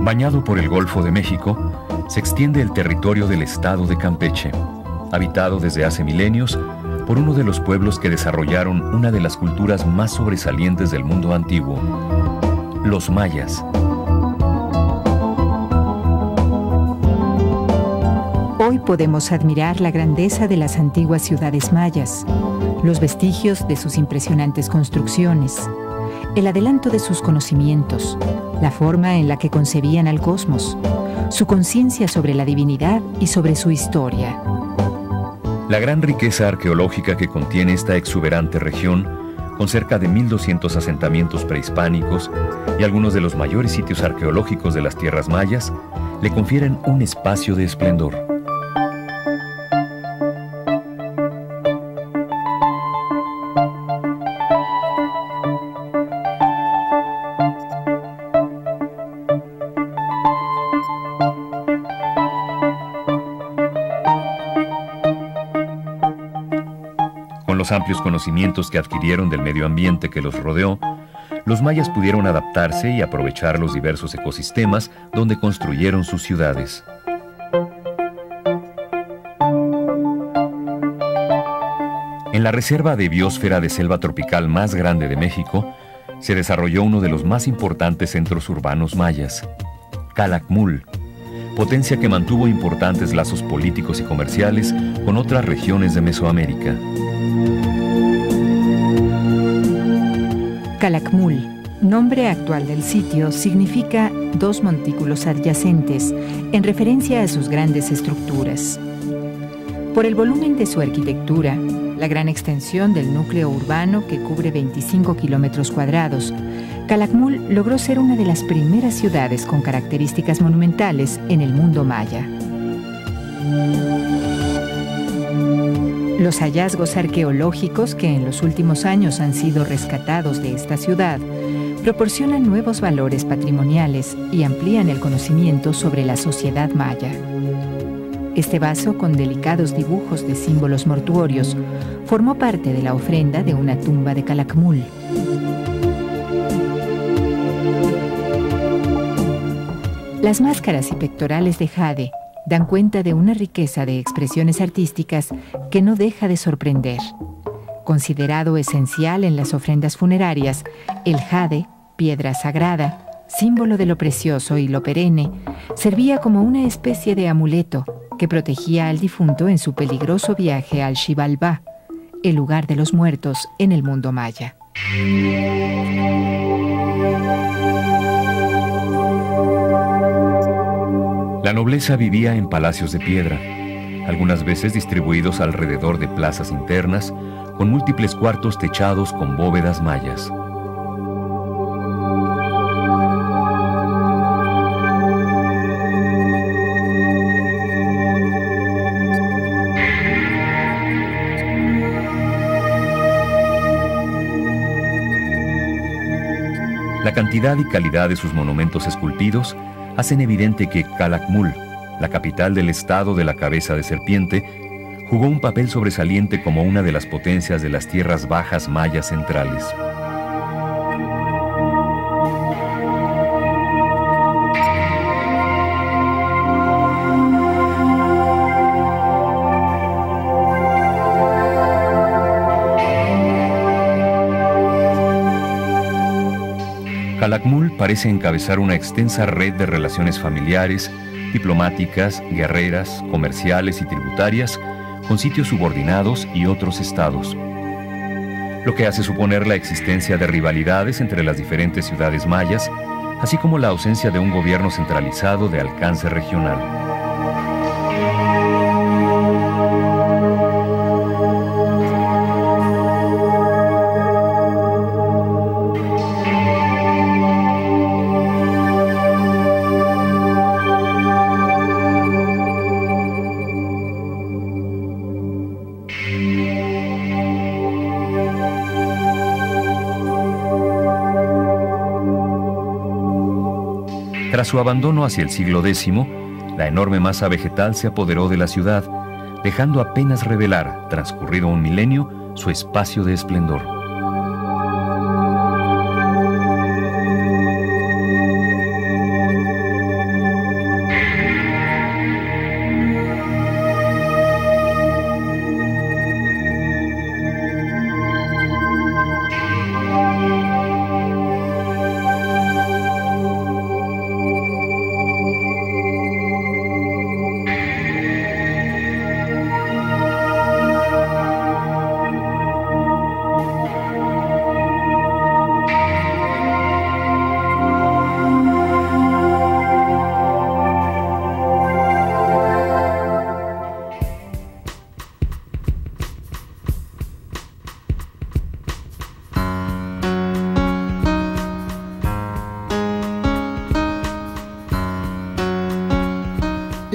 Bañado por el Golfo de México, se extiende el territorio del estado de Campeche, habitado desde hace milenios por uno de los pueblos que desarrollaron una de las culturas más sobresalientes del mundo antiguo, los mayas. Hoy podemos admirar la grandeza de las antiguas ciudades mayas, los vestigios de sus impresionantes construcciones, el adelanto de sus conocimientos, la forma en la que concebían al cosmos, su conciencia sobre la divinidad y sobre su historia. La gran riqueza arqueológica que contiene esta exuberante región, con cerca de 1,200 asentamientos prehispánicos y algunos de los mayores sitios arqueológicos de las tierras mayas, le confieren un espacio de esplendor. Con los amplios conocimientos que adquirieron del medio ambiente que los rodeó, los mayas pudieron adaptarse y aprovechar los diversos ecosistemas donde construyeron sus ciudades. En la Reserva de Biosfera de Selva Tropical más grande de México, se desarrolló uno de los más importantes centros urbanos mayas, Calakmul, potencia que mantuvo importantes lazos políticos y comerciales con otras regiones de Mesoamérica. Calakmul, nombre actual del sitio, significa dos montículos adyacentes, en referencia a sus grandes estructuras. Por el volumen de su arquitectura, la gran extensión del núcleo urbano que cubre 25 kilómetros cuadrados, Calakmul logró ser una de las primeras ciudades con características monumentales en el mundo maya. Los hallazgos arqueológicos que en los últimos años han sido rescatados de esta ciudad proporcionan nuevos valores patrimoniales y amplían el conocimiento sobre la sociedad maya. Este vaso, con delicados dibujos de símbolos mortuorios, formó parte de la ofrenda de una tumba de Calakmul. Las máscaras y pectorales de jade dan cuenta de una riqueza de expresiones artísticas que no deja de sorprender. Considerado esencial en las ofrendas funerarias, el jade, piedra sagrada, símbolo de lo precioso y lo perenne, servía como una especie de amuleto que protegía al difunto en su peligroso viaje al Xibalbá, el lugar de los muertos en el mundo maya. La nobleza vivía en palacios de piedra, algunas veces distribuidos alrededor de plazas internas, con múltiples cuartos techados con bóvedas mayas. La cantidad y calidad de sus monumentos esculpidos hacen evidente que Calakmul, la capital del estado de la cabeza de serpiente, jugó un papel sobresaliente como una de las potencias de las tierras bajas mayas centrales. Calakmul parece encabezar una extensa red de relaciones familiares, diplomáticas, guerreras, comerciales y tributarias con sitios subordinados y otros estados, lo que hace suponer la existencia de rivalidades entre las diferentes ciudades mayas, así como la ausencia de un gobierno centralizado de alcance regional. Tras su abandono hacia el siglo X, la enorme masa vegetal se apoderó de la ciudad, dejando apenas revelar, transcurrido un milenio, su espacio de esplendor.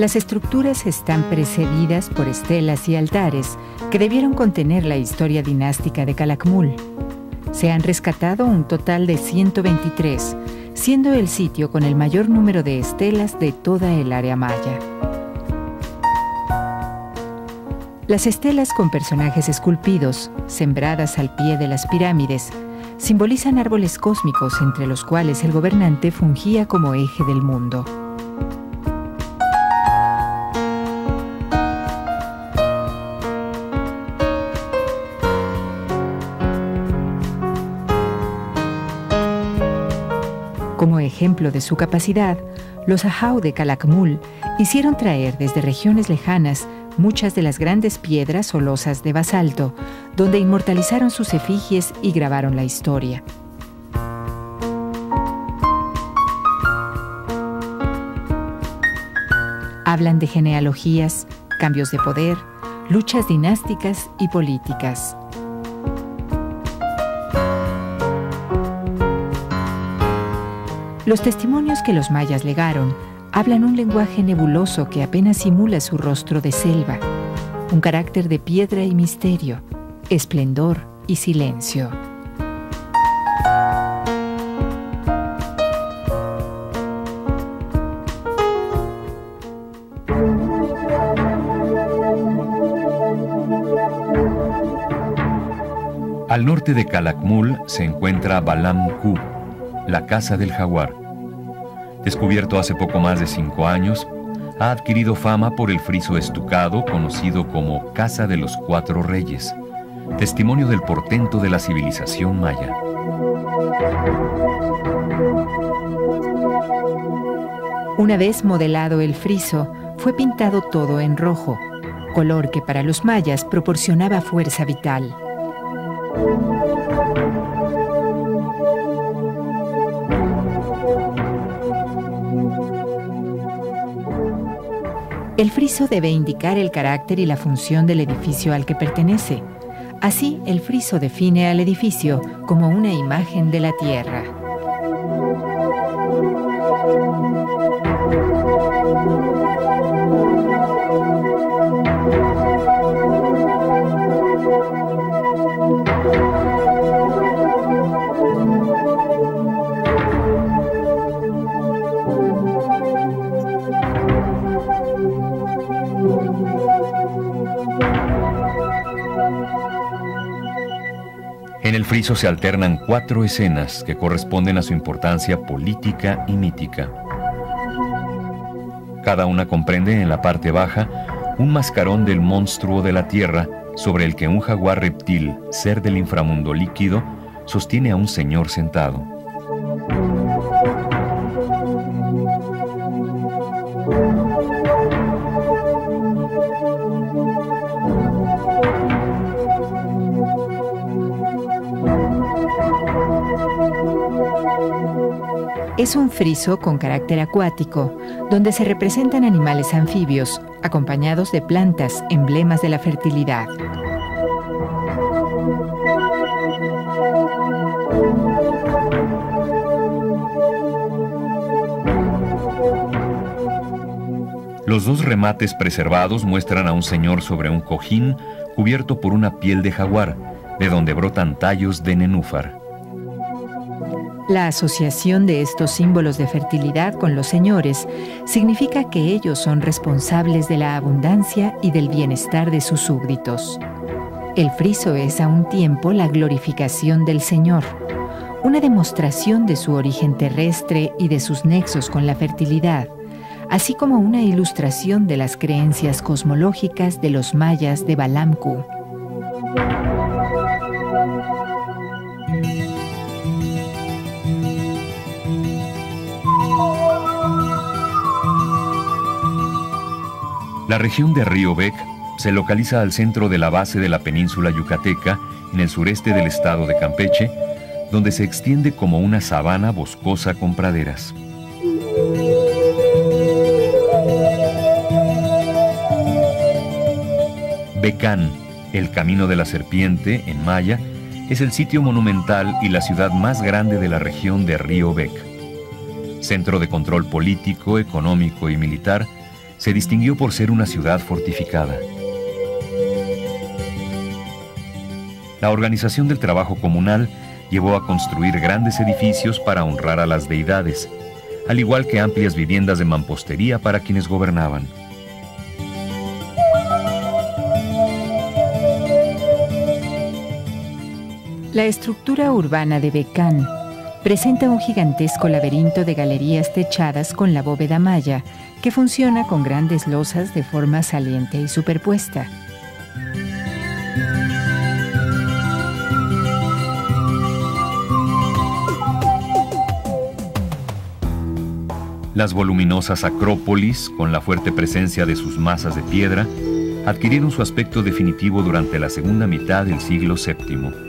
Las estructuras están precedidas por estelas y altares que debieron contener la historia dinástica de Calakmul. Se han rescatado un total de 123, siendo el sitio con el mayor número de estelas de toda el área maya. Las estelas con personajes esculpidos, sembradas al pie de las pirámides, simbolizan árboles cósmicos entre los cuales el gobernante fungía como eje del mundo. Como ejemplo de su capacidad, los Ahau de Calakmul hicieron traer desde regiones lejanas muchas de las grandes piedras o losas de basalto, donde inmortalizaron sus efigies y grabaron la historia. Hablan de genealogías, cambios de poder, luchas dinásticas y políticas. Los testimonios que los mayas legaron hablan un lenguaje nebuloso que apenas simula su rostro de selva, un carácter de piedra y misterio, esplendor y silencio. Al norte de Calakmul se encuentra Balam Ku, la Casa del Jaguar. Descubierto hace poco más de 5 años, ha adquirido fama por el friso estucado conocido como Casa de los Cuatro Reyes, testimonio del portento de la civilización maya. Una vez modelado el friso, fue pintado todo en rojo, color que para los mayas proporcionaba fuerza vital. El friso debe indicar el carácter y la función del edificio al que pertenece. Así, el friso define al edificio como una imagen de la tierra. En el friso se alternan 4 escenas que corresponden a su importancia política y mítica. Cada una comprende en la parte baja un mascarón del monstruo de la tierra sobre el que un jaguar reptil, ser del inframundo líquido, sostiene a un señor sentado. Es un friso con carácter acuático, donde se representan animales anfibios, acompañados de plantas, emblemas de la fertilidad. Los 2 remates preservados muestran a un señor sobre un cojín cubierto por una piel de jaguar, de donde brotan tallos de nenúfar. La asociación de estos símbolos de fertilidad con los señores significa que ellos son responsables de la abundancia y del bienestar de sus súbditos. El friso es a un tiempo la glorificación del Señor, una demostración de su origen terrestre y de sus nexos con la fertilidad, así como una ilustración de las creencias cosmológicas de los mayas de Balam Ku. La región de Río Bec se localiza al centro de la base de la península yucateca, en el sureste del estado de Campeche, donde se extiende como una sabana boscosa con praderas. Becán, el Camino de la Serpiente, en maya, es el sitio monumental y la ciudad más grande de la región de Río Bec. Centro de control político, económico y militar, Se distinguió por ser una ciudad fortificada. La organización del trabajo comunal llevó a construir grandes edificios para honrar a las deidades, al igual que amplias viviendas de mampostería para quienes gobernaban. La estructura urbana de Becán presenta un gigantesco laberinto de galerías techadas con la bóveda maya, que funciona con grandes losas de forma saliente y superpuesta. Las voluminosas acrópolis, con la fuerte presencia de sus masas de piedra, adquirieron su aspecto definitivo durante la segunda mitad del siglo VII.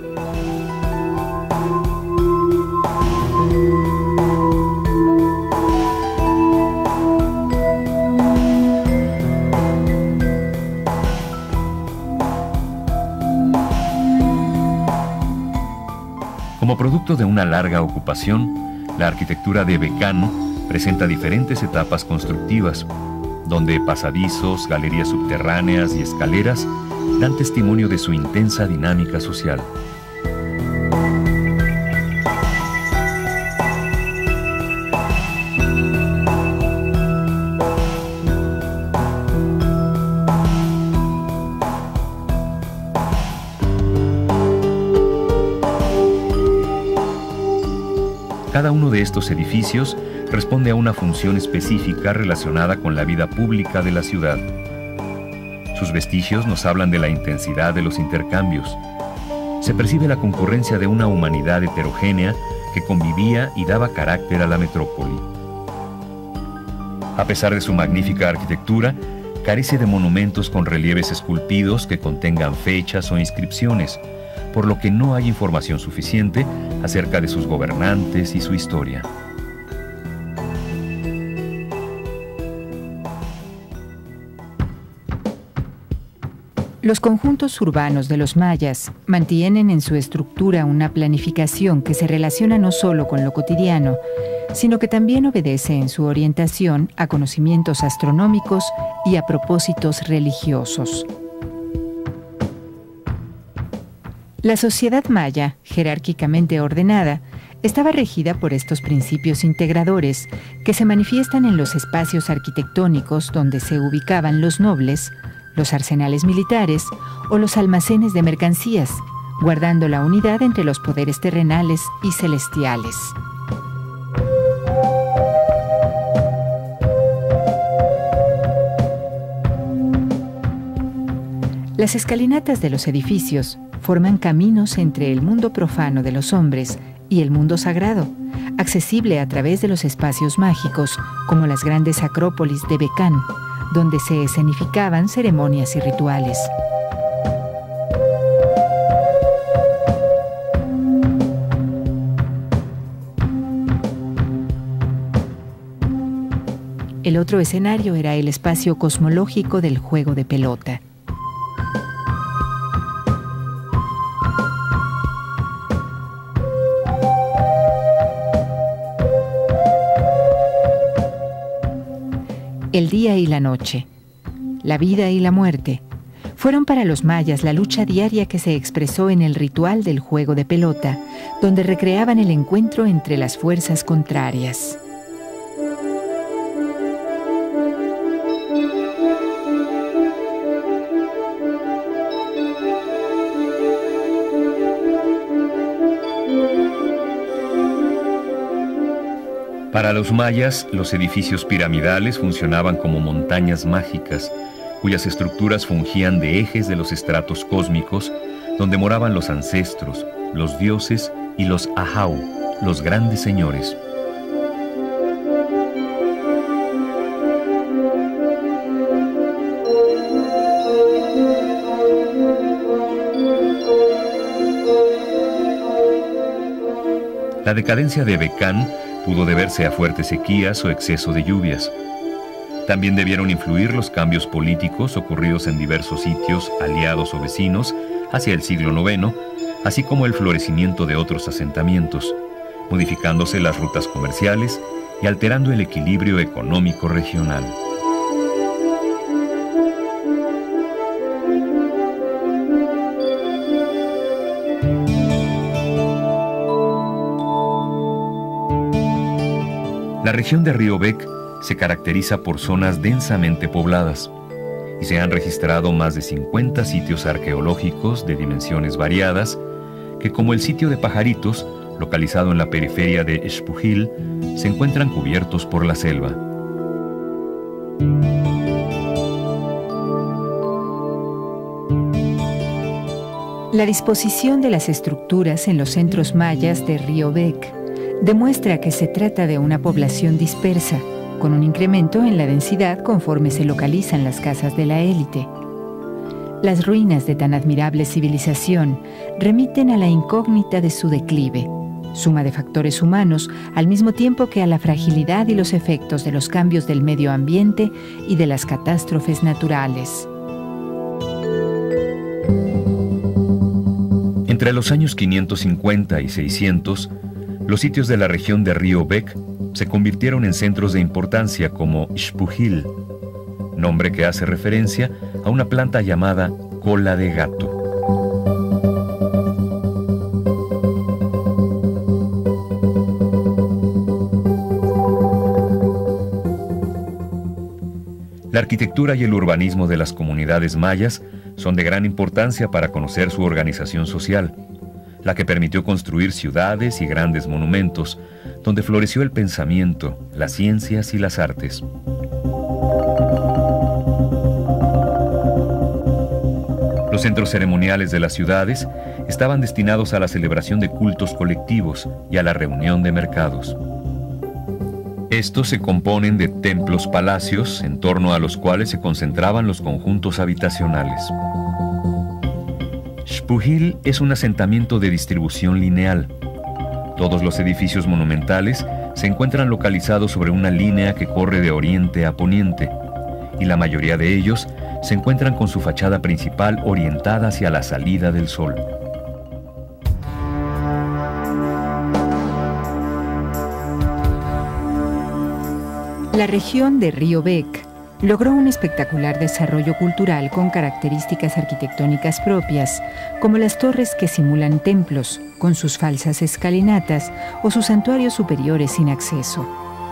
Como producto de una larga ocupación, la arquitectura de Becán presenta diferentes etapas constructivas, donde pasadizos, galerías subterráneas y escaleras dan testimonio de su intensa dinámica social. Cada uno de estos edificios responde a una función específica relacionada con la vida pública de la ciudad. Sus vestigios nos hablan de la intensidad de los intercambios. Se percibe la concurrencia de una humanidad heterogénea que convivía y daba carácter a la metrópoli. A pesar de su magnífica arquitectura, carece de monumentos con relieves esculpidos que contengan fechas o inscripciones, por lo que no hay información suficiente acerca de sus gobernantes y su historia. Los conjuntos urbanos de los mayas mantienen en su estructura una planificación que se relaciona no solo con lo cotidiano, sino que también obedece en su orientación a conocimientos astronómicos y a propósitos religiosos. La sociedad maya, jerárquicamente ordenada, estaba regida por estos principios integradores que se manifiestan en los espacios arquitectónicos donde se ubicaban los nobles, los arsenales militares o los almacenes de mercancías, guardando la unidad entre los poderes terrenales y celestiales. Las escalinatas de los edificios forman caminos entre el mundo profano de los hombres y el mundo sagrado, accesible a través de los espacios mágicos, como las grandes acrópolis de Becán, donde se escenificaban ceremonias y rituales. El otro escenario era el espacio cosmológico del juego de pelota. El día y la noche, la vida y la muerte, fueron para los mayas la lucha diaria que se expresó en el ritual del juego de pelota, donde recreaban el encuentro entre las fuerzas contrarias. Para los mayas, los edificios piramidales funcionaban como montañas mágicas, cuyas estructuras fungían de ejes de los estratos cósmicos, donde moraban los ancestros, los dioses y los ahau, los grandes señores. La decadencia de Becán pudo deberse a fuertes sequías o exceso de lluvias. También debieron influir los cambios políticos ocurridos en diversos sitios aliados o vecinos hacia el siglo IX, así como el florecimiento de otros asentamientos, modificándose las rutas comerciales y alterando el equilibrio económico regional. La región de Río Bec se caracteriza por zonas densamente pobladas y se han registrado más de 50 sitios arqueológicos de dimensiones variadas que, como el sitio de Pajaritos, localizado en la periferia de Xpujil, se encuentran cubiertos por la selva. La disposición de las estructuras en los centros mayas de Río Bec demuestra que se trata de una población dispersa, con un incremento en la densidad conforme se localizan las casas de la élite. Las ruinas de tan admirable civilización remiten a la incógnita de su declive, suma de factores humanos, al mismo tiempo que a la fragilidad y los efectos de los cambios del medio ambiente y de las catástrofes naturales. Entre los años 550 y 600, los sitios de la región de Río Bec se convirtieron en centros de importancia como Xpujil, nombre que hace referencia a una planta llamada cola de gato. La arquitectura y el urbanismo de las comunidades mayas son de gran importancia para conocer su organización social, la que permitió construir ciudades y grandes monumentos, donde floreció el pensamiento, las ciencias y las artes. Los centros ceremoniales de las ciudades estaban destinados a la celebración de cultos colectivos y a la reunión de mercados. Estos se componen de templos-palacios en torno a los cuales se concentraban los conjuntos habitacionales. Xpujil es un asentamiento de distribución lineal. Todos los edificios monumentales se encuentran localizados sobre una línea que corre de oriente a poniente, y la mayoría de ellos se encuentran con su fachada principal orientada hacia la salida del sol. La región de Río Bec logró un espectacular desarrollo cultural con características arquitectónicas propias, como las torres que simulan templos, con sus falsas escalinatas, o sus santuarios superiores sin acceso.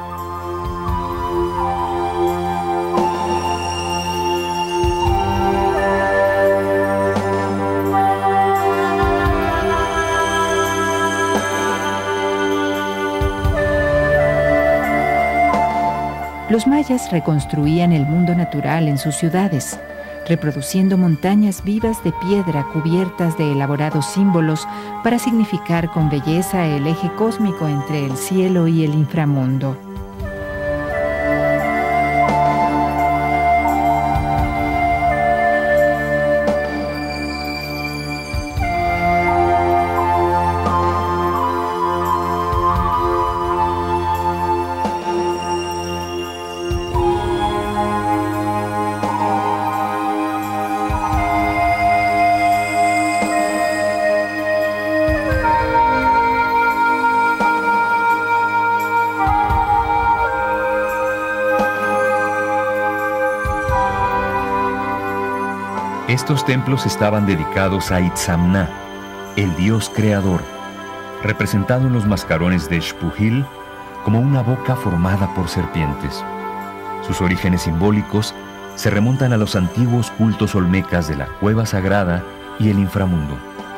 Los mayas reconstruían el mundo natural en sus ciudades, reproduciendo montañas vivas de piedra cubiertas de elaborados símbolos para significar con belleza el eje cósmico entre el cielo y el inframundo. Estos templos estaban dedicados a Itzamna, el dios creador, representado en los mascarones de Xpujil como una boca formada por serpientes. Sus orígenes simbólicos se remontan a los antiguos cultos olmecas de la cueva sagrada y el inframundo.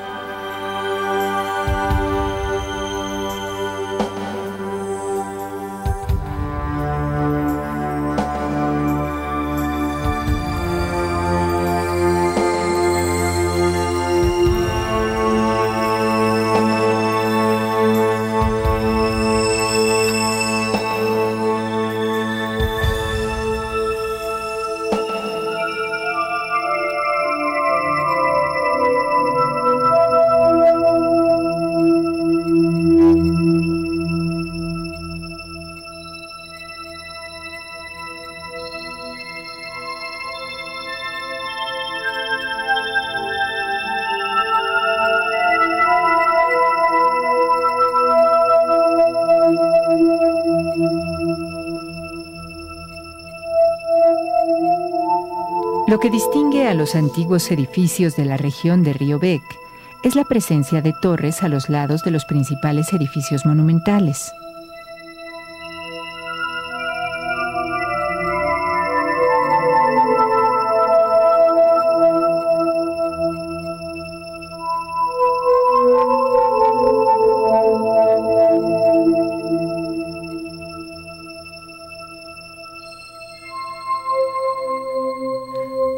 Lo que distingue a los antiguos edificios de la región de Río Bec es la presencia de torres a los lados de los principales edificios monumentales.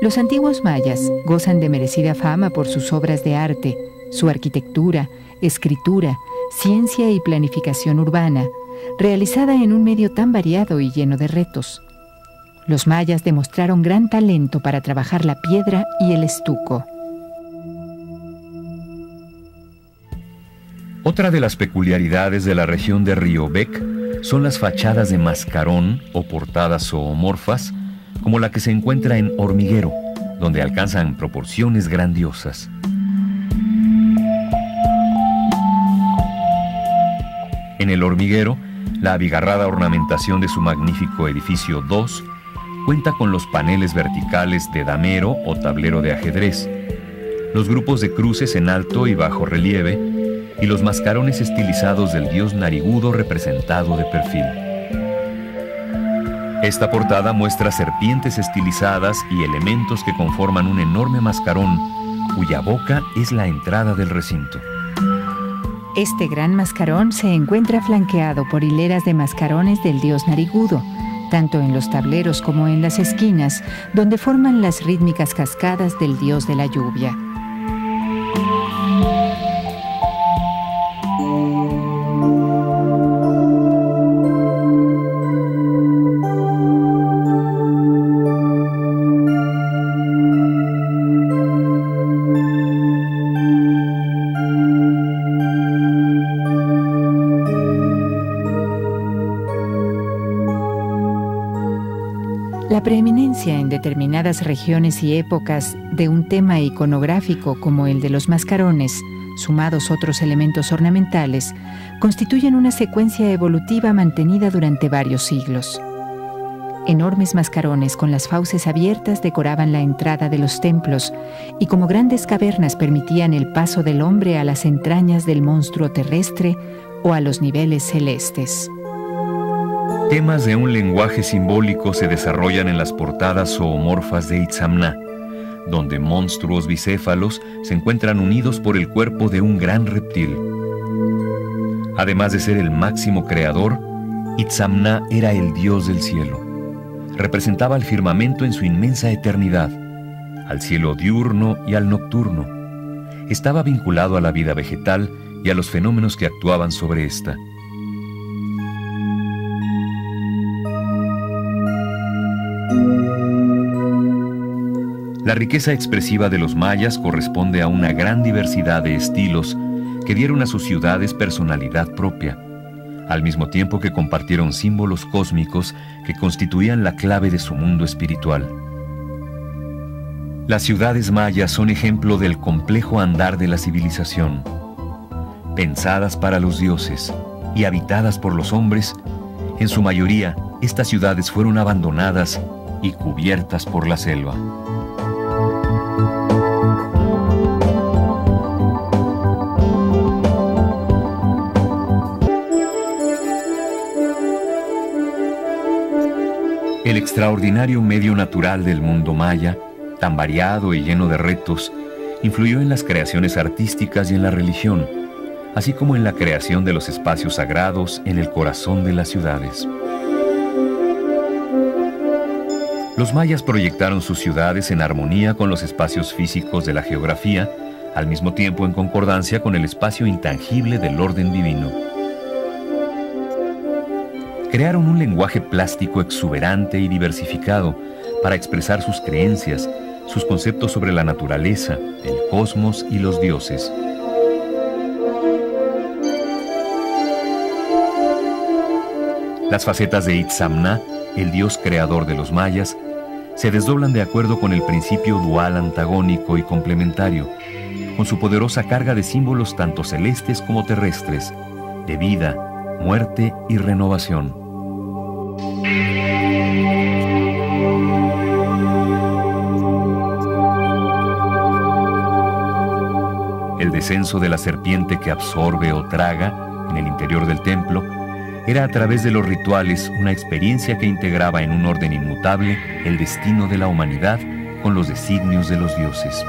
Los antiguos mayas gozan de merecida fama por sus obras de arte, su arquitectura, escritura, ciencia y planificación urbana, realizada en un medio tan variado y lleno de retos. Los mayas demostraron gran talento para trabajar la piedra y el estuco. Otra de las peculiaridades de la región de Riobek son las fachadas de mascarón o portadas zoomorfas, como la que se encuentra en Hormiguero, donde alcanzan proporciones grandiosas. En el Hormiguero, la abigarrada ornamentación de su magnífico edificio 2 cuenta con los paneles verticales de damero o tablero de ajedrez, los grupos de cruces en alto y bajo relieve y los mascarones estilizados del dios narigudo representado de perfil. Esta portada muestra serpientes estilizadas y elementos que conforman un enorme mascarón, cuya boca es la entrada del recinto. Este gran mascarón se encuentra flanqueado por hileras de mascarones del dios narigudo, tanto en los tableros como en las esquinas, donde forman las rítmicas cascadas del dios de la lluvia. La preeminencia en determinadas regiones y épocas de un tema iconográfico como el de los mascarones, sumados otros elementos ornamentales, constituyen una secuencia evolutiva mantenida durante varios siglos. Enormes mascarones con las fauces abiertas decoraban la entrada de los templos y como grandes cavernas permitían el paso del hombre a las entrañas del monstruo terrestre o a los niveles celestes. Temas de un lenguaje simbólico se desarrollan en las portadas zoomorfas de Itzamna, donde monstruos bicéfalos se encuentran unidos por el cuerpo de un gran reptil. Además de ser el máximo creador, Itzamna era el dios del cielo. Representaba al firmamento en su inmensa eternidad, al cielo diurno y al nocturno. Estaba vinculado a la vida vegetal y a los fenómenos que actuaban sobre ésta. La riqueza expresiva de los mayas corresponde a una gran diversidad de estilos que dieron a sus ciudades personalidad propia, al mismo tiempo que compartieron símbolos cósmicos que constituían la clave de su mundo espiritual. Las ciudades mayas son ejemplo del complejo andar de la civilización. Pensadas para los dioses y habitadas por los hombres, en su mayoría estas ciudades fueron abandonadas y cubiertas por la selva. El extraordinario medio natural del mundo maya, tan variado y lleno de retos, influyó en las creaciones artísticas y en la religión, así como en la creación de los espacios sagrados en el corazón de las ciudades. Los mayas proyectaron sus ciudades en armonía con los espacios físicos de la geografía, al mismo tiempo en concordancia con el espacio intangible del orden divino. Crearon un lenguaje plástico exuberante y diversificado para expresar sus creencias, sus conceptos sobre la naturaleza, el cosmos y los dioses. Las facetas de Itzamna, el dios creador de los mayas, se desdoblan de acuerdo con el principio dual antagónico y complementario, con su poderosa carga de símbolos tanto celestes como terrestres, de vida, muerte y renovación. El descenso de la serpiente que absorbe o traga en el interior del templo era a través de los rituales una experiencia que integraba en un orden inmutable el destino de la humanidad con los designios de los dioses.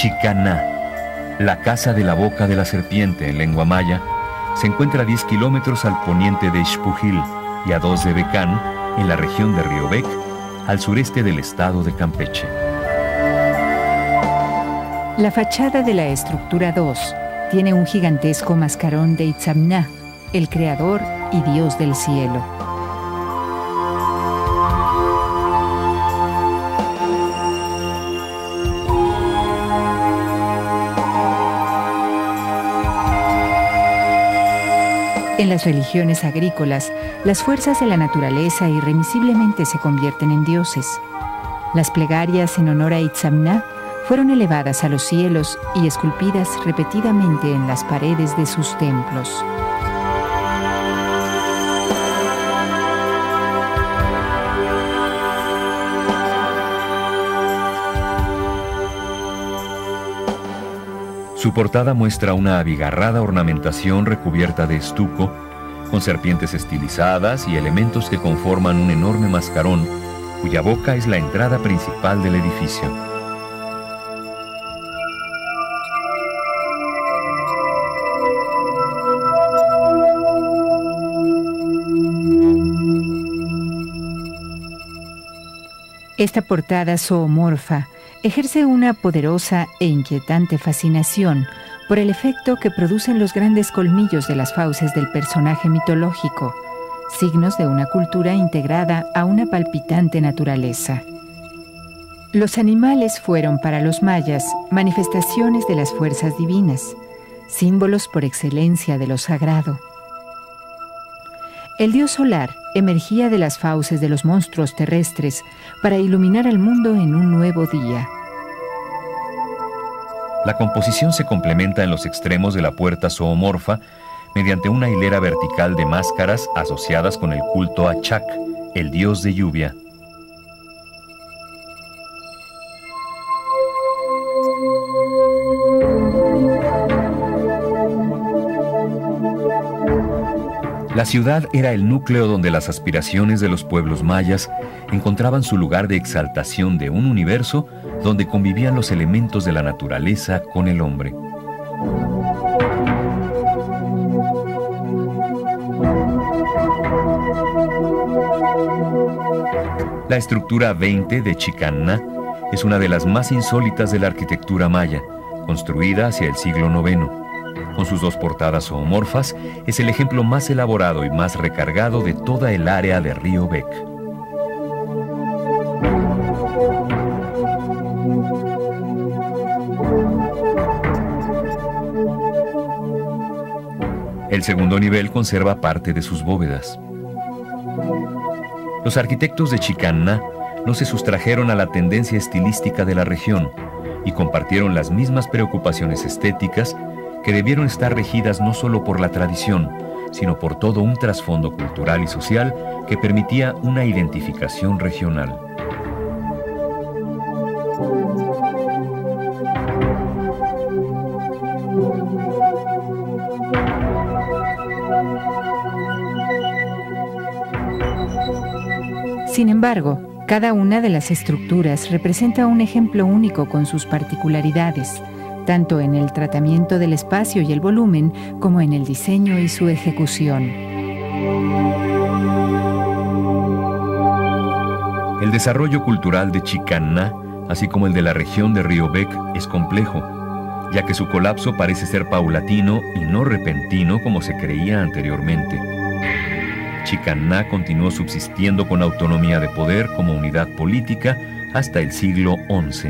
Chicaná, la casa de la boca de la serpiente en lengua maya, se encuentra a 10 kilómetros al poniente de Xpujil y a 2 de Becán, en la región de Riobec, al sureste del estado de Campeche. La fachada de la estructura 2 tiene un gigantesco mascarón de Itzamná, el creador y dios del cielo. En las religiones agrícolas, las fuerzas de la naturaleza irremisiblemente se convierten en dioses. Las plegarias en honor a Itzamná fueron elevadas a los cielos y esculpidas repetidamente en las paredes de sus templos. Su portada muestra una abigarrada ornamentación recubierta de estuco, con serpientes estilizadas y elementos que conforman un enorme mascarón, cuya boca es la entrada principal del edificio. Esta portada zoomorfa ejerce una poderosa e inquietante fascinación por el efecto que producen los grandes colmillos de las fauces del personaje mitológico, signos de una cultura integrada a una palpitante naturaleza. Los animales fueron para los mayas manifestaciones de las fuerzas divinas, símbolos por excelencia de lo sagrado. El dios solar emergía de las fauces de los monstruos terrestres para iluminar al mundo en un nuevo día. La composición se complementa en los extremos de la puerta zoomorfa mediante una hilera vertical de máscaras asociadas con el culto a Chac, el dios de lluvia. La ciudad era el núcleo donde las aspiraciones de los pueblos mayas encontraban su lugar de exaltación de un universo donde convivían los elementos de la naturaleza con el hombre. La estructura 20 de Chicaná es una de las más insólitas de la arquitectura maya, construida hacia el siglo IX. Con sus 2 portadas zoomorfas, es el ejemplo más elaborado y más recargado de toda el área de Riobec. El segundo nivel conserva parte de sus bóvedas. Los arquitectos de Chicaná no se sustrajeron a la tendencia estilística de la región y compartieron las mismas preocupaciones estéticas que debieron estar regidas no solo por la tradición, sino por todo un trasfondo cultural y social que permitía una identificación regional. Sin embargo, cada una de las estructuras representa un ejemplo único con sus particularidades, tanto en el tratamiento del espacio y el volumen, como en el diseño y su ejecución. El desarrollo cultural de Chicaná, así como el de la región de Riobec, es complejo, ya que su colapso parece ser paulatino y no repentino como se creía anteriormente. Chicaná continuó subsistiendo con autonomía de poder como unidad política hasta el siglo XI.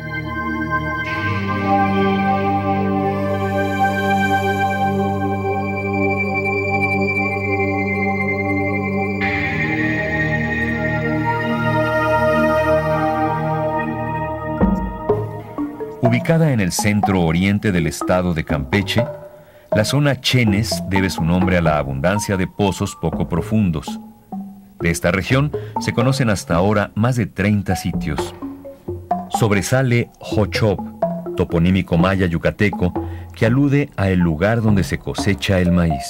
Ubicada en el centro oriente del estado de Campeche, la zona Chenes debe su nombre a la abundancia de pozos poco profundos. De esta región se conocen hasta ahora más de 30 sitios. Sobresale Jochop, toponímico maya yucateco, que alude a el lugar donde se cosecha el maíz.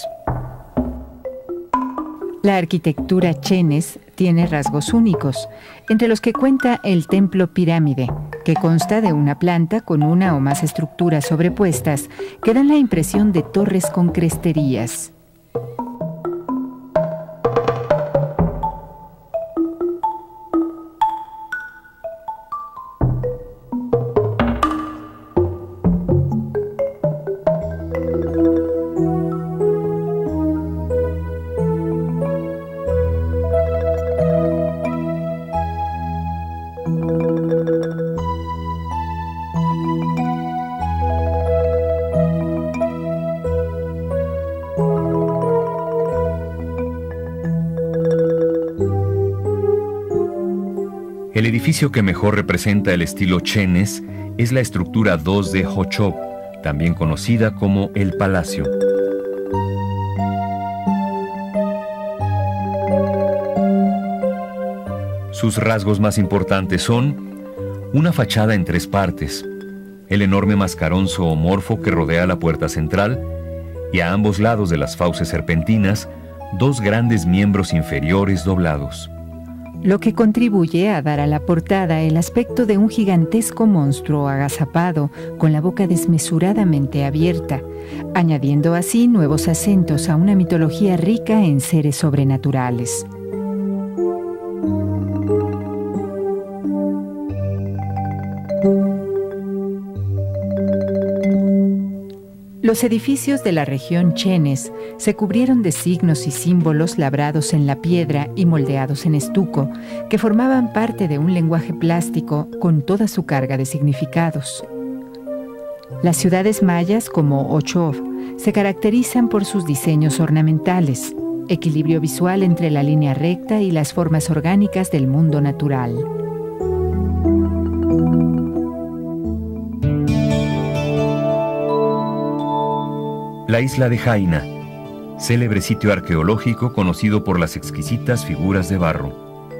La arquitectura Chenes tiene rasgos únicos, entre los que cuenta el templo pirámide, que consta de una planta con una o más estructuras sobrepuestas que dan la impresión de torres con cresterías. El edificio que mejor representa el estilo Chenes es la estructura 2 de Hochop, también conocida como el Palacio. Sus rasgos más importantes son una fachada en 3 partes, el enorme mascarón zoomorfo que rodea la puerta central y a ambos lados de las fauces serpentinas, 2 grandes miembros inferiores doblados, lo que contribuye a dar a la portada el aspecto de un gigantesco monstruo agazapado con la boca desmesuradamente abierta, añadiendo así nuevos acentos a una mitología rica en seres sobrenaturales. Los edificios de la región Chenes se cubrieron de signos y símbolos labrados en la piedra y moldeados en estuco, que formaban parte de un lenguaje plástico con toda su carga de significados. Las ciudades mayas, como Ochov, se caracterizan por sus diseños ornamentales, equilibrio visual entre la línea recta y las formas orgánicas del mundo natural. La isla de Jaina, célebre sitio arqueológico conocido por las exquisitas figuras de barro.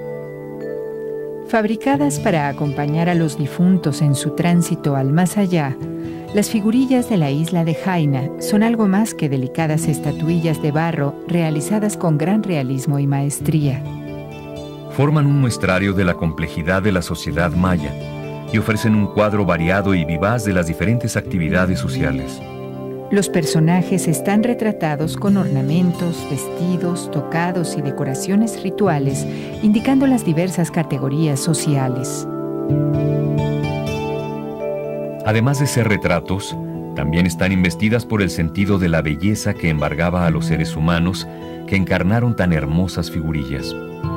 Fabricadas para acompañar a los difuntos en su tránsito al más allá, las figurillas de la isla de Jaina son algo más que delicadas estatuillas de barro realizadas con gran realismo y maestría. Forman un muestrario de la complejidad de la sociedad maya y ofrecen un cuadro variado y vivaz de las diferentes actividades sociales. Los personajes están retratados con ornamentos, vestidos, tocados y decoraciones rituales, indicando las diversas categorías sociales. Además de ser retratos, también están investidas por el sentido de la belleza que embargaba a los seres humanos que encarnaron tan hermosas figurillas.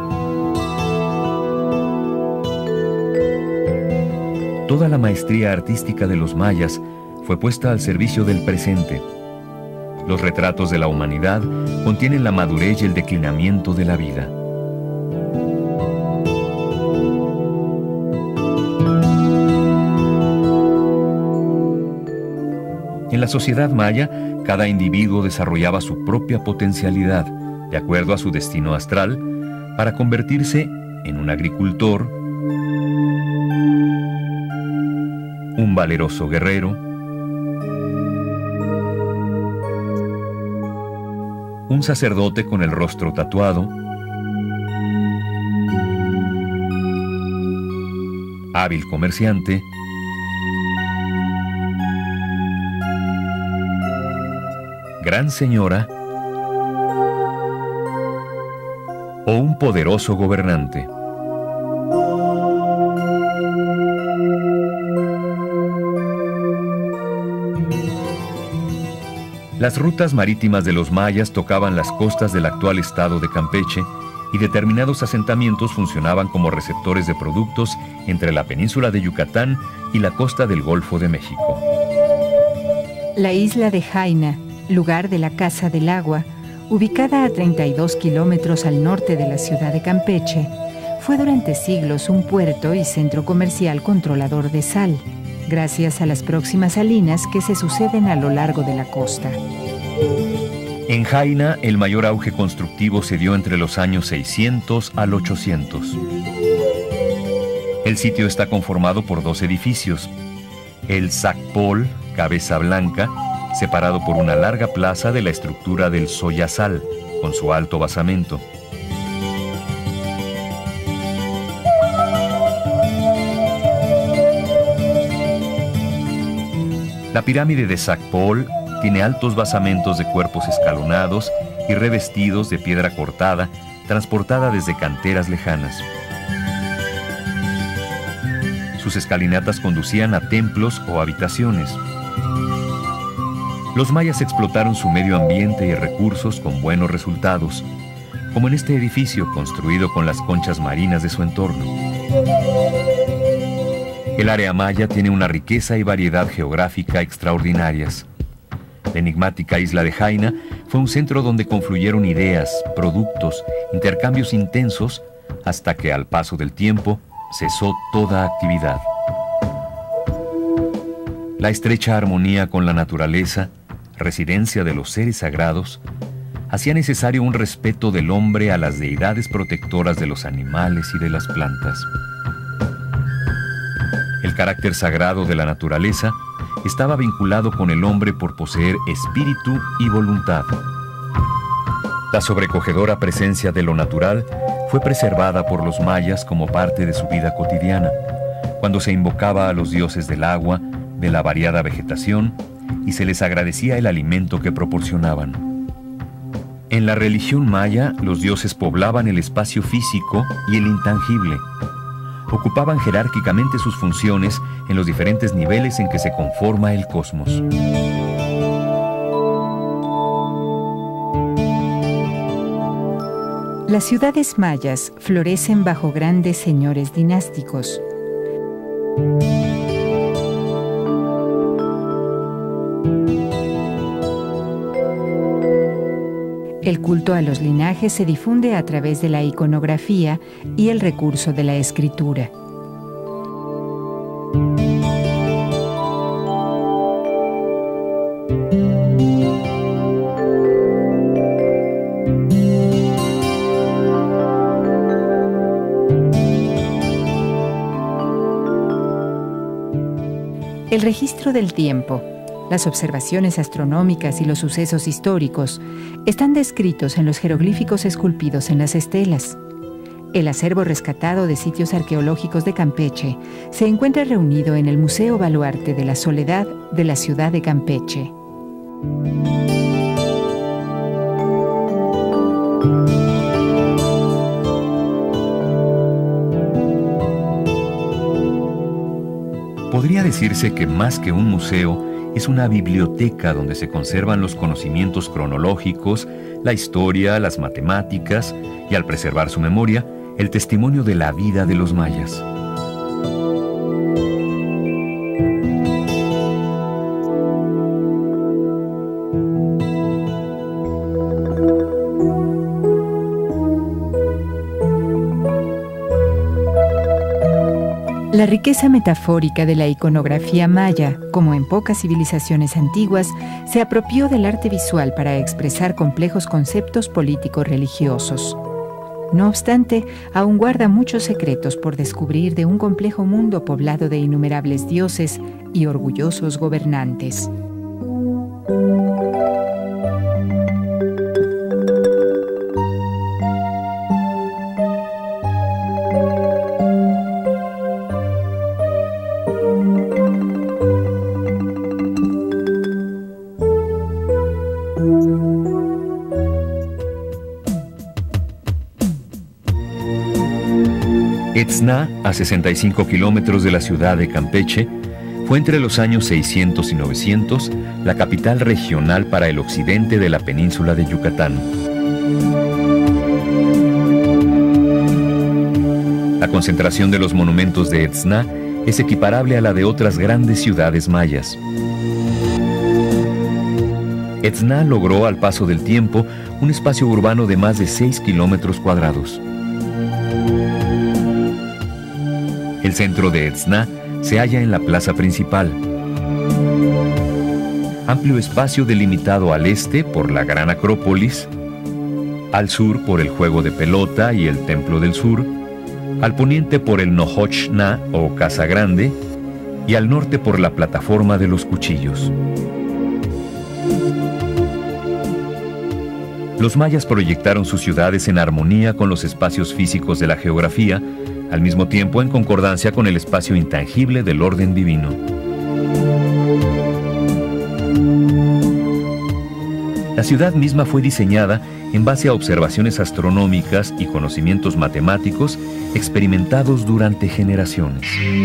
Toda la maestría artística de los mayas fue puesta al servicio del presente. Los retratos de la humanidad contienen la madurez y el declinamiento de la vida. En la sociedad maya, cada individuo desarrollaba su propia potencialidad, de acuerdo a su destino astral, para convertirse en un agricultor, un valeroso guerrero, un sacerdote con el rostro tatuado, hábil comerciante, gran señora o un poderoso gobernante. Las rutas marítimas de los mayas tocaban las costas del actual estado de Campeche y determinados asentamientos funcionaban como receptores de productos entre la península de Yucatán y la costa del Golfo de México. La isla de Jaina, lugar de la Casa del Agua, ubicada a 32 kilómetros al norte de la ciudad de Campeche, fue durante siglos un puerto y centro comercial controlador de sal, gracias a las próximas salinas que se suceden a lo largo de la costa. En Jaina, el mayor auge constructivo se dio entre los años 600 al 800. El sitio está conformado por 2 edificios. El Zacpol, Cabeza Blanca, separado por una larga plaza de la estructura del Soyasal, con su alto basamento. La pirámide de Sacpol tiene altos basamentos de cuerpos escalonados y revestidos de piedra cortada, transportada desde canteras lejanas. Sus escalinatas conducían a templos o habitaciones. Los mayas explotaron su medio ambiente y recursos con buenos resultados, como en este edificio construido con las conchas marinas de su entorno. El área maya tiene una riqueza y variedad geográfica extraordinarias. La enigmática isla de Jaina fue un centro donde confluyeron ideas, productos, intercambios intensos, hasta que al paso del tiempo cesó toda actividad. La estrecha armonía con la naturaleza, residencia de los seres sagrados, hacía necesario un respeto del hombre a las deidades protectoras de los animales y de las plantas. El carácter sagrado de la naturaleza estaba vinculado con el hombre por poseer espíritu y voluntad. La sobrecogedora presencia de lo natural fue preservada por los mayas como parte de su vida cotidiana, cuando se invocaba a los dioses del agua, de la variada vegetación, y se les agradecía el alimento que proporcionaban. En la religión maya, los dioses poblaban el espacio físico y el intangible. Ocupaban jerárquicamente sus funciones en los diferentes niveles en que se conforma el cosmos. Las ciudades mayas florecen bajo grandes señores dinásticos. El culto a los linajes se difunde a través de la iconografía y el recurso de la escritura. El registro del tiempo, las observaciones astronómicas y los sucesos históricos están descritos en los jeroglíficos esculpidos en las estelas. El acervo rescatado de sitios arqueológicos de Campeche se encuentra reunido en el Museo Baluarte de la Soledad de la ciudad de Campeche. Podría decirse que más que un museo, es una biblioteca donde se conservan los conocimientos cronológicos, la historia, las matemáticas y, al preservar su memoria, el testimonio de la vida de los mayas. La riqueza metafórica de la iconografía maya, como en pocas civilizaciones antiguas, se apropió del arte visual para expresar complejos conceptos político-religiosos. No obstante, aún guarda muchos secretos por descubrir de un complejo mundo poblado de innumerables dioses y orgullosos gobernantes. Etzna, a 65 kilómetros de la ciudad de Campeche, fue entre los años 600 y 900 la capital regional para el occidente de la península de Yucatán. La concentración de los monumentos de Etzna es equiparable a la de otras grandes ciudades mayas. Etzna logró al paso del tiempo un espacio urbano de más de 6 kilómetros cuadrados. El centro de Etzna se halla en la plaza principal. Amplio espacio delimitado al este por la Gran Acrópolis, al sur por el juego de pelota y el Templo del Sur, al poniente por el Nohoch-Na o Casa Grande y al norte por la Plataforma de los Cuchillos. Los mayas proyectaron sus ciudades en armonía con los espacios físicos de la geografía, al mismo tiempo en concordancia con el espacio intangible del orden divino. La ciudad misma fue diseñada en base a observaciones astronómicas y conocimientos matemáticos experimentados durante generaciones.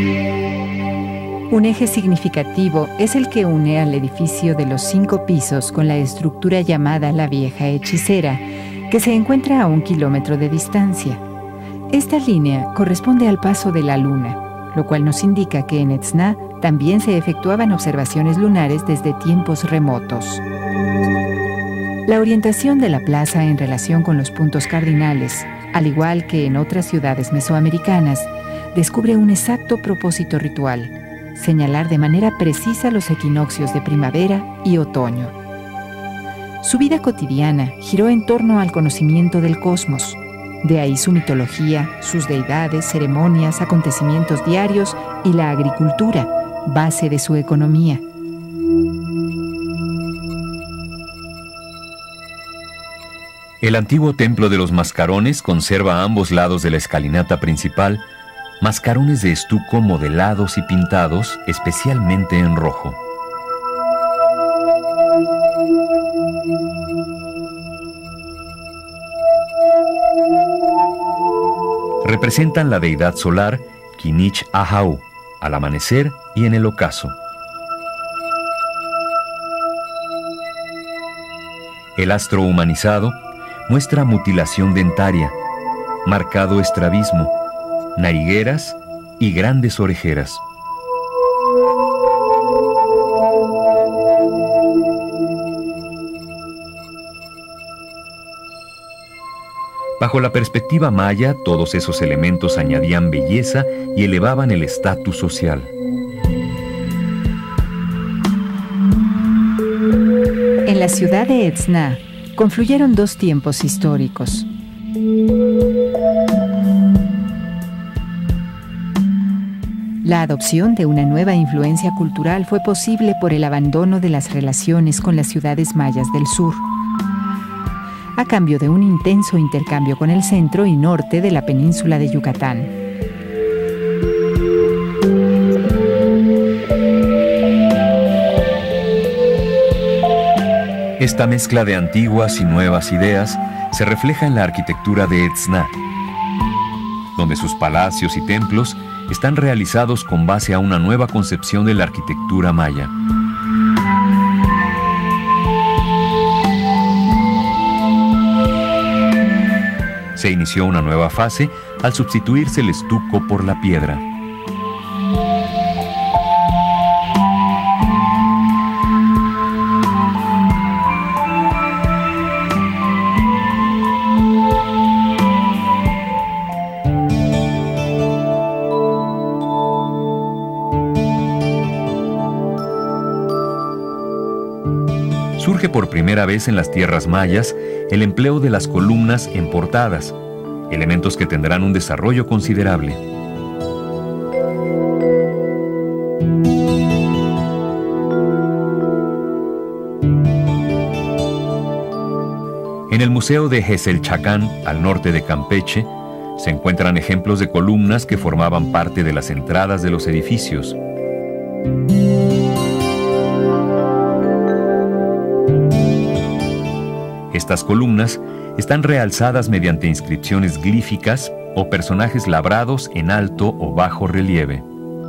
Un eje significativo es el que une al edificio de los 5 pisos con la estructura llamada la Vieja Hechicera, que se encuentra a 1 kilómetro de distancia. Esta línea corresponde al paso de la Luna, lo cual nos indica que en Etzna también se efectuaban observaciones lunares desde tiempos remotos. La orientación de la plaza en relación con los puntos cardinales, al igual que en otras ciudades mesoamericanas, descubre un exacto propósito ritual: señalar de manera precisa los equinoccios de primavera y otoño. Su vida cotidiana giró en torno al conocimiento del cosmos. De ahí su mitología, sus deidades, ceremonias, acontecimientos diarios y la agricultura, base de su economía. El antiguo templo de los mascarones conserva a ambos lados de la escalinata principal mascarones de estuco modelados y pintados especialmente en rojo. Representan la deidad solar Kinich Ahau, al amanecer y en el ocaso. El astro humanizado muestra mutilación dentaria, marcado estrabismo, narigueras y grandes orejeras. Bajo la perspectiva maya, todos esos elementos añadían belleza y elevaban el estatus social. En la ciudad de Etzna confluyeron 2 tiempos históricos. La adopción de una nueva influencia cultural fue posible por el abandono de las relaciones con las ciudades mayas del sur, a cambio de un intenso intercambio con el centro y norte de la península de Yucatán. Esta mezcla de antiguas y nuevas ideas se refleja en la arquitectura de Etzna, donde sus palacios y templos están realizados con base a una nueva concepción de la arquitectura maya. Se inició una nueva fase al sustituirse el estuco por la piedra. Surge por primera vez en las tierras mayas el empleo de las columnas en portadas, elementos que tendrán un desarrollo considerable. En el Museo de Jexelchacán, al norte de Campeche, se encuentran ejemplos de columnas que formaban parte de las entradas de los edificios. Estas columnas están realzadas mediante inscripciones glíficas o personajes labrados en alto o bajo relieve.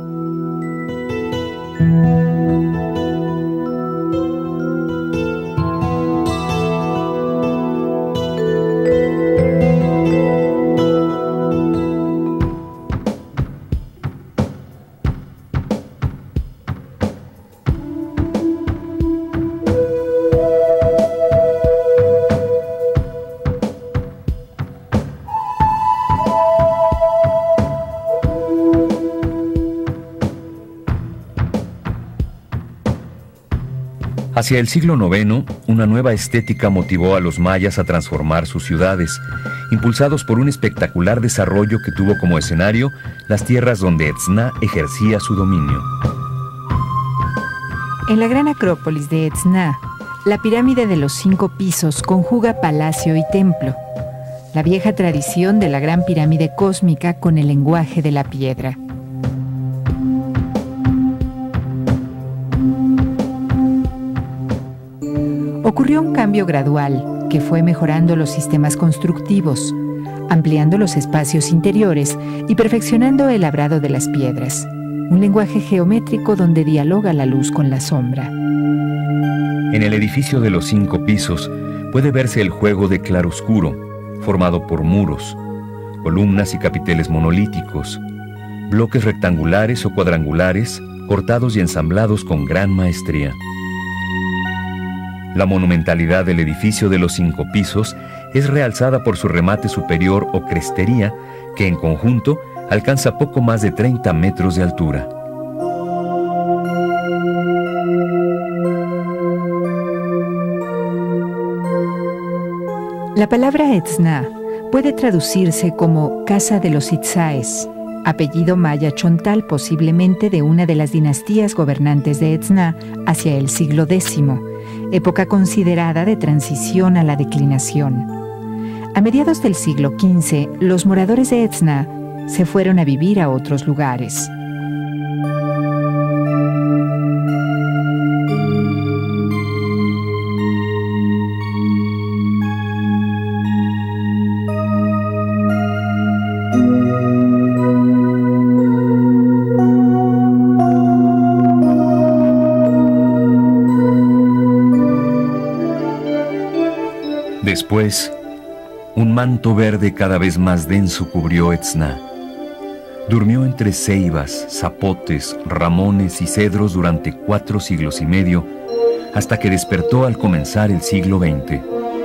Hacia el siglo IX, una nueva estética motivó a los mayas a transformar sus ciudades, impulsados por un espectacular desarrollo que tuvo como escenario las tierras donde Etzna ejercía su dominio. En la gran acrópolis de Etzna, la pirámide de los 5 pisos conjuga palacio y templo, la vieja tradición de la gran pirámide cósmica con el lenguaje de la piedra. ocurrió un cambio gradual que fue mejorando los sistemas constructivos, ampliando los espacios interiores y perfeccionando el labrado de las piedras, un lenguaje geométrico donde dialoga la luz con la sombra. En el edificio de los 5 pisos puede verse el juego de claroscuro, formado por muros, columnas y capiteles monolíticos, bloques rectangulares o cuadrangulares cortados y ensamblados con gran maestría. La monumentalidad del edificio de los 5 pisos es realzada por su remate superior o crestería, que en conjunto alcanza poco más de 30 metros de altura. La palabra Etzna puede traducirse como Casa de los Itzáes, apellido maya chontal posiblemente de una de las dinastías gobernantes de Etzna hacia el siglo X, época considerada de transición a la declinación. A mediados del siglo XV, los moradores de Etzna se fueron a vivir a otros lugares. Después, un manto verde cada vez más denso cubrió Etzna. Durmió entre ceibas, zapotes, ramones y cedros durante 4 siglos y medio, hasta que despertó al comenzar el siglo XX.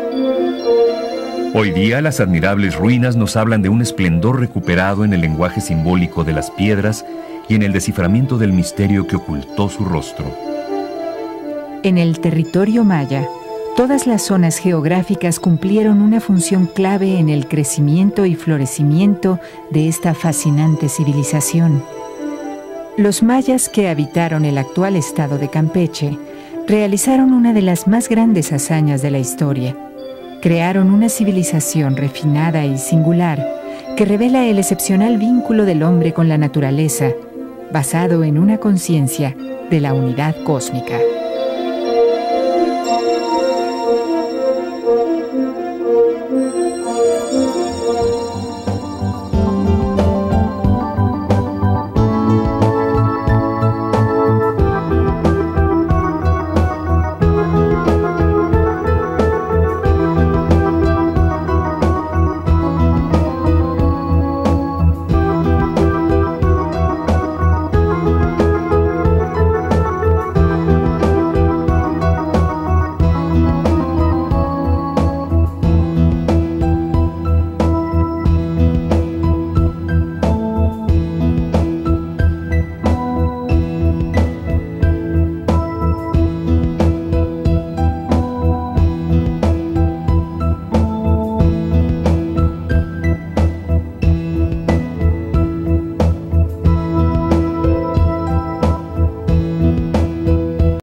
Hoy día las admirables ruinas nos hablan de un esplendor recuperado en el lenguaje simbólico de las piedras y en el desciframiento del misterio que ocultó su rostro. En el territorio maya, todas las zonas geográficas cumplieron una función clave en el crecimiento y florecimiento de esta fascinante civilización. Los mayas que habitaron el actual estado de Campeche realizaron una de las más grandes hazañas de la historia. Crearon una civilización refinada y singular que revela el excepcional vínculo del hombre con la naturaleza, basado en una conciencia de la unidad cósmica.